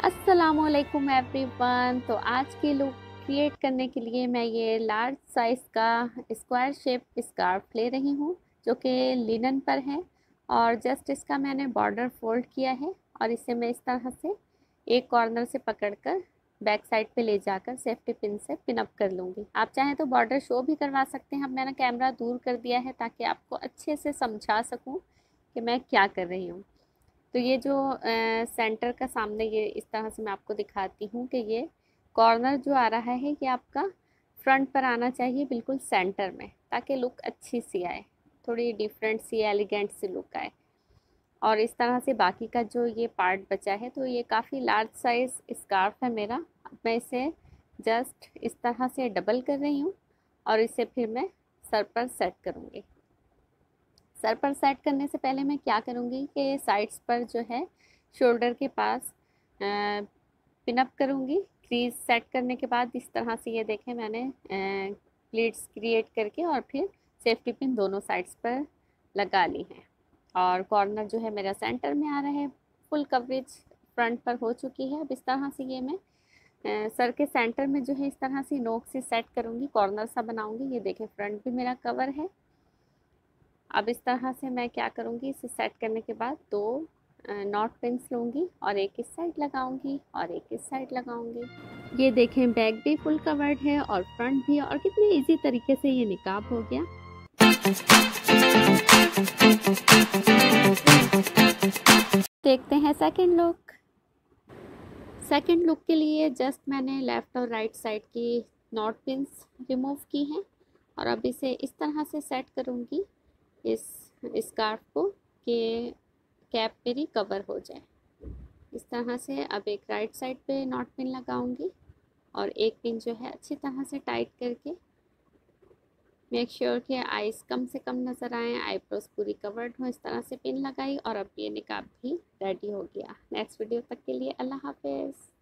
अस्सलामुअलैकुम एवरीवन। तो आज के लुक क्रिएट करने के लिए मैं ये लार्ज साइज़ का स्क्वायर शेप स्कार्फ ले रही हूँ जो कि लिनन पर है। और जस्ट इसका मैंने बॉर्डर फोल्ड किया है और इसे मैं इस तरह से एक कॉर्नर से पकड़कर बैक साइड पे ले जाकर सेफ्टी पिन से पिन अप कर लूँगी। आप चाहें तो बॉर्डर शो भी करवा सकते हैं। अब मैंने कैमरा दूर कर दिया है ताकि आपको अच्छे से समझा सकूँ कि मैं क्या कर रही हूँ। तो ये जो सेंटर का सामने ये इस तरह से मैं आपको दिखाती हूँ कि ये कॉर्नर जो आ रहा है ये आपका फ्रंट पर आना चाहिए बिल्कुल सेंटर में, ताकि लुक अच्छी सी आए, थोड़ी डिफरेंट सी एलिगेंट सी लुक आए। और इस तरह से बाकी का जो ये पार्ट बचा है, तो ये काफ़ी लार्ज साइज़ स्कार्फ है मेरा। अब मैं इसे जस्ट इस तरह से डबल कर रही हूँ और इसे फिर मैं सर पर सेट करूँगी। सर पर सेट करने से पहले मैं क्या करूँगी कि साइड्स पर जो है शोल्डर के पास पिन अप करूँगी। क्रीज सेट करने के बाद इस तरह से ये देखें मैंने प्लीट्स क्रिएट करके और फिर सेफ्टी पिन दोनों साइड्स पर लगा ली है। और कॉर्नर जो है मेरा सेंटर में आ रहा है। फुल कवरेज फ्रंट पर हो चुकी है। अब इस तरह से ये मैं सर के सेंटर में जो है इस तरह से नोक से सेट करूँगी, कॉर्नर सा बनाऊँगी। ये देखें फ्रंट भी मेरा कवर है। अब इस तरह से मैं क्या करूँगी, इसे सेट करने के बाद दो नॉट पिन्स लूँगी और एक इस साइड लगाऊंगी और एक इस साइड लगाऊंगी। ये देखें बैक भी फुल कवर्ड है और फ्रंट भी, और कितने इजी तरीके से ये निकाब हो गया। देखते हैं सेकंड लुक। सेकंड लुक के लिए जस्ट मैंने लेफ़्ट और राइट साइड की नॉट पिन्स रिमूव की हैं और अब इसे इस तरह से सेट करूँगी इस स्कार्फ को कि कैप मेरी कवर हो जाए। इस तरह से अब एक राइट साइड पे नॉट पिन लगाऊंगी और एक पिन जो है अच्छी तरह से टाइट करके मेक श्योर कि आईज कम से कम नज़र आए, आईब्रोज पूरी कवर्ड हो। इस तरह से पिन लगाई और अब ये निकाब भी रेडी हो गया। नेक्स्ट वीडियो तक के लिए अल्लाह हाफिज़।